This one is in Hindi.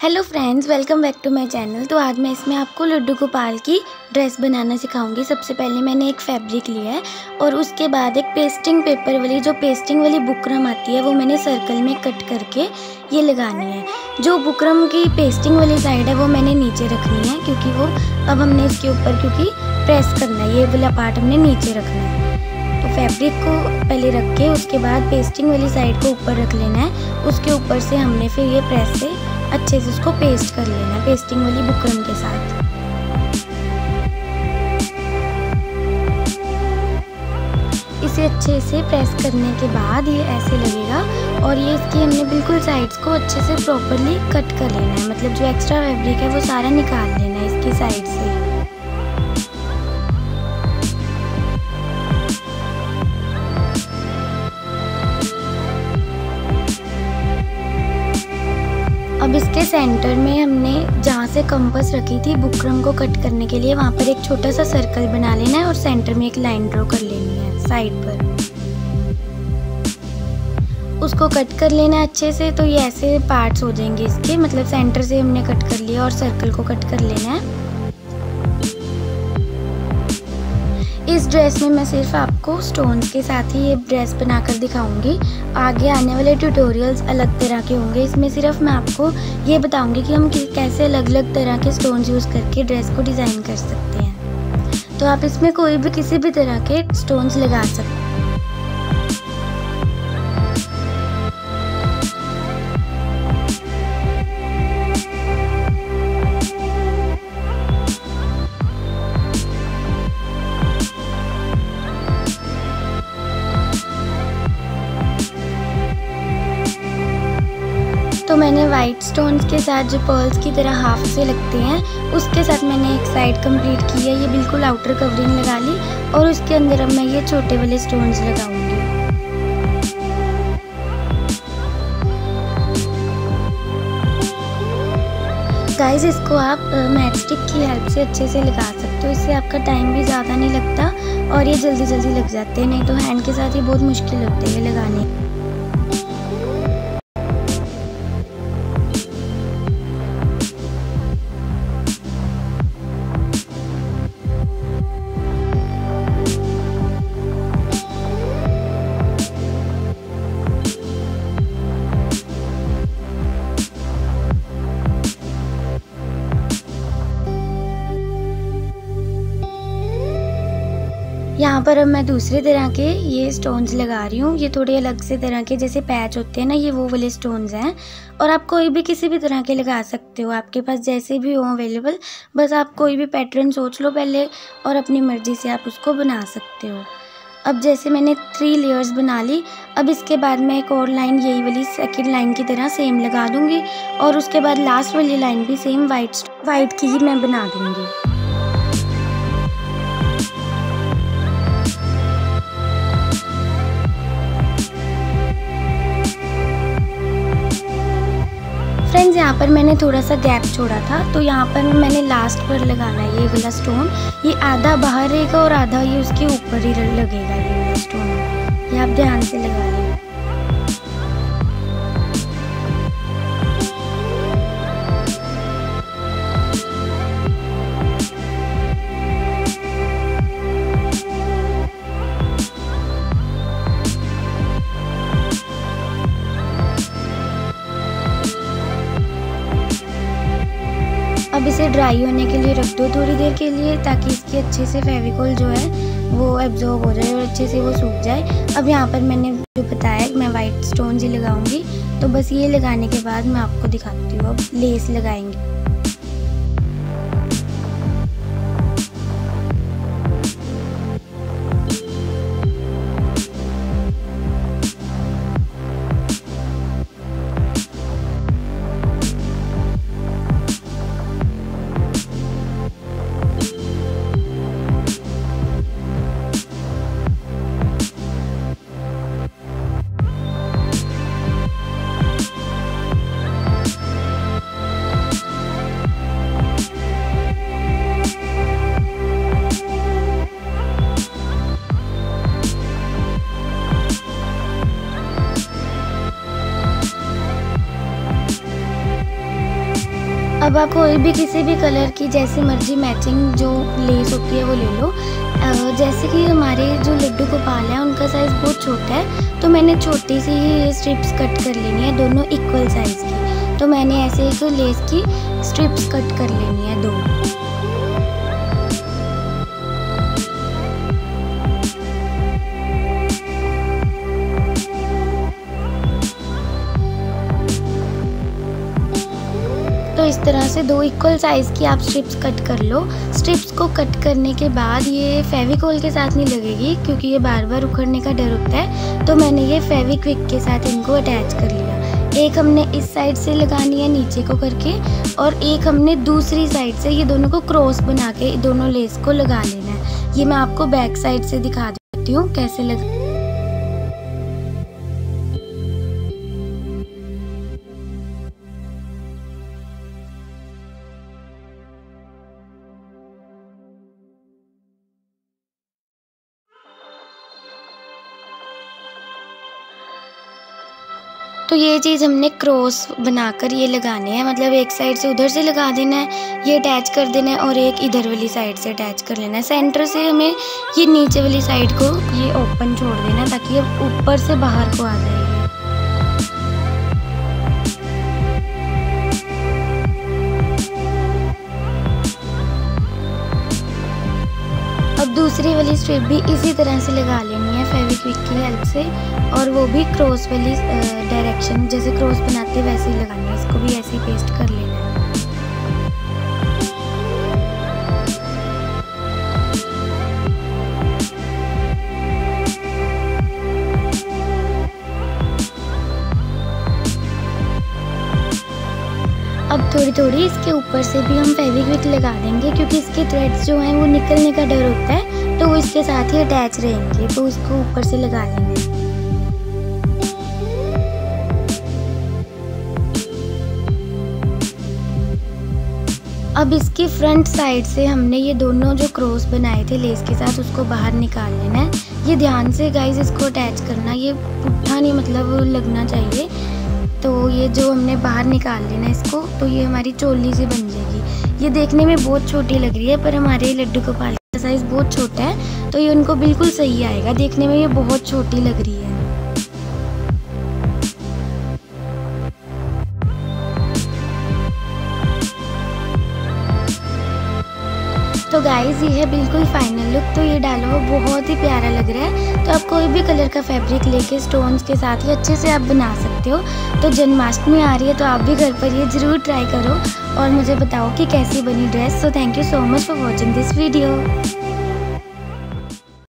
Hello friends, welcome back to my channel. तो आज मैं इसमें आपको लड्डू गोपाल की ड्रेस बनाना सिखाऊंगी। सबसे पहले मैंने एक फैब्रिक लिया है और उसके बाद एक पेस्टिंग पेपर वाली जो पेस्टिंग वाली बुकरम आती है वो मैंने सर्कल में कट करके ये लगानी है। जो बुकरम की पेस्टिंग वाली साइड है वो मैंने नीचे रखनी है क्योंकि वो अब हमने इसके ऊपर क्योंकि प्रेस करना है, ये वाला पार्ट हमने नीचे रखना है। तो फैब्रिक को पहले रख के उसके बाद पेस्टिंग वाली साइड को ऊपर रख लेना है। उसके ऊपर से हमने फिर ये प्रेस से अच्छे से उसको पेस्ट कर लेना है पेस्टिंग वाली बुकरम के साथ। इसे अच्छे से प्रेस करने के बाद ये ऐसे लगेगा और ये इसकी हमने बिल्कुल साइड्स को अच्छे से प्रॉपरली कट कर लेना है। मतलब जो एक्स्ट्रा फैब्रिक है वो सारा निकाल लेना है इसकी साइड से। अब इसके सेंटर में हमने जहाँ से कंपास रखी थी बुकरम को कट करने के लिए, वहाँ पर एक छोटा सा सर्कल बना लेना है और सेंटर में एक लाइन ड्रॉ कर लेनी है साइड पर। उसको कट कर लेना है अच्छे से। तो ये ऐसे पार्ट्स हो जाएंगे इसके, मतलब सेंटर से हमने कट कर लिया और सर्कल को कट कर लेना है। इस ड्रेस में मैं सिर्फ आपको स्टोन्स के साथ ही ये ड्रेस बनाकर दिखाऊंगी। आगे आने वाले ट्यूटोरियल्स अलग तरह के होंगे। इसमें सिर्फ मैं आपको ये बताऊंगी कि हम कैसे अलग अलग तरह के स्टोन्स यूज़ करके ड्रेस को डिज़ाइन कर सकते हैं। तो आप इसमें कोई भी किसी भी तरह के स्टोन्स लगा सकते हैं। तो मैंने वाइट स्टोन्स के साथ जो पर्ल्स की तरह हाफ से लगते हैं उसके साथ मैंने एक साइड कंप्लीट की है। ये बिल्कुल आउटर कवरिंग लगा ली और उसके अंदर अब मैं ये छोटे वाले स्टोन्स लगाऊंगी। गाइस, इसको आप मैच स्टिक की हेल्प से अच्छे से लगा सकते हो। इससे आपका टाइम भी ज़्यादा नहीं लगता और ये जल्दी जल्दी लग जाते हैं। नहीं तो हैंड के साथ ये बहुत मुश्किल होते हैं लगाने। यहाँ पर अब मैं दूसरे तरह के ये स्टोन्स लगा रही हूँ। ये थोड़े अलग से तरह के जैसे पैच होते हैं ना, ये वो वाले स्टोन्स हैं। और आप कोई भी किसी भी तरह के लगा सकते हो, आपके पास जैसे भी हो अवेलेबल। बस आप कोई भी पैटर्न सोच लो पहले और अपनी मर्जी से आप उसको बना सकते हो। अब जैसे मैंने 3 लेयर्स बना ली, अब इसके बाद मैं एक और लाइन यही वाली सेकेंड लाइन की तरह सेम लगा दूँगी और उसके बाद लास्ट वाली लाइन भी सेम वाइट की ही मैं बना दूँगी। फ्रेंड्स, यहाँ पर मैंने थोड़ा सा गैप छोड़ा था तो यहाँ पर मैंने लास्ट पर लगाना है ये वाला स्टोन। ये आधा बाहर रहेगा और आधा ये उसके ऊपर ही लगेगा ये वाला स्टोन। ये आप ध्यान से लगा लें। अब इसे ड्राई होने के लिए रख दो थोड़ी देर के लिए, ताकि इसकी अच्छे से फेविकोल जो है वो एब्जॉर्ब हो जाए और अच्छे से वो सूख जाए। अब यहाँ पर मैंने जो बताया मैं वाइट स्टोन्स ही लगाऊंगी। तो बस ये लगाने के बाद मैं आपको दिखाती हूँ। अब लेस लगाएंगे। अब आप कोई भी किसी भी कलर की जैसी मर्जी मैचिंग जो लेस होती है वो ले लो। जैसे कि हमारे जो लड्डू गोपाल है उनका साइज़ बहुत छोटा है, तो मैंने छोटी सी ही ये स्ट्रिप्स कट कर लेनी है, दोनों इक्वल साइज़ की। तो मैंने ऐसे एक लेस की स्ट्रिप्स कट कर लेनी है 2। तो इस तरह से 2 इक्वल साइज़ की आप स्ट्रिप्स कट कर लो। स्ट्रिप्स को कट करने के बाद ये फेविकोल के साथ नहीं लगेगी, क्योंकि ये बार बार उखड़ने का डर होता है, तो मैंने ये फेविक्विक के साथ इनको अटैच कर लिया। एक हमने इस साइड से लगानी है नीचे को करके, और एक हमने दूसरी साइड से ये दोनों को क्रॉस बना के दोनों लेस को लगा लेना है। ये मैं आपको बैक साइड से दिखा देती हूँ कैसे लगा। तो ये चीज़ हमने क्रॉस बनाकर ये लगाने हैं, मतलब एक साइड से उधर से लगा देना है, ये अटैच कर देना है, और एक इधर वाली साइड से अटैच कर लेना है। सेंटर से हमें ये नीचे वाली साइड को ये ओपन छोड़ देना है, ताकि ये ऊपर से बाहर को आ जाएगी। अब दूसरी वाली स्ट्रिप भी इसी तरह से लगा लेनी है फेविक्विक की हेल्प से, और वो भी क्रॉस वाली डायरेक्शन, जैसे क्रॉस बनाते वैसे ही लगानी है। इसको भी ऐसे ही पेस्ट कर लेना है। अब थोड़ी थोड़ी इसके ऊपर से भी हम फेविक्विक लगा देंगे, क्योंकि इसके थ्रेड्स जो हैं वो निकलने का डर होता है, तो वो इसके साथ ही अटैच रहेंगे, तो इसको ऊपर से लगा लेंगे। अब इसकी फ्रंट साइड से हमने ये दोनों जो क्रॉस बनाए थे लेस के साथ उसको बाहर निकाल लेना है। ये ध्यान से गाइस इसको अटैच करना, ये पुट्ठा नहीं मतलब लगना चाहिए। तो ये जो हमने बाहर निकाल लेना इसको, तो ये हमारी चोली सी बन जाएगी। ये देखने में बहुत छोटी लग रही है, पर हमारे लड्डू गोपाल का साइज़ बहुत छोटा है, तो ये उनको बिल्कुल सही आएगा। देखने में ये बहुत छोटी लग रही है। तो गाइस ये है बिल्कुल फाइनल लुक। तो ये डाला हुआ बहुत ही प्यारा लग रहा है। तो आप कोई भी कलर का फैब्रिक लेके स्टोन्स के साथ ही अच्छे से आप बना सकते हो। तो जन्माष्टमी आ रही है, तो आप भी घर पर ये ज़रूर ट्राई करो और मुझे बताओ कि कैसी बनी dress. So thank you so much for watching this video.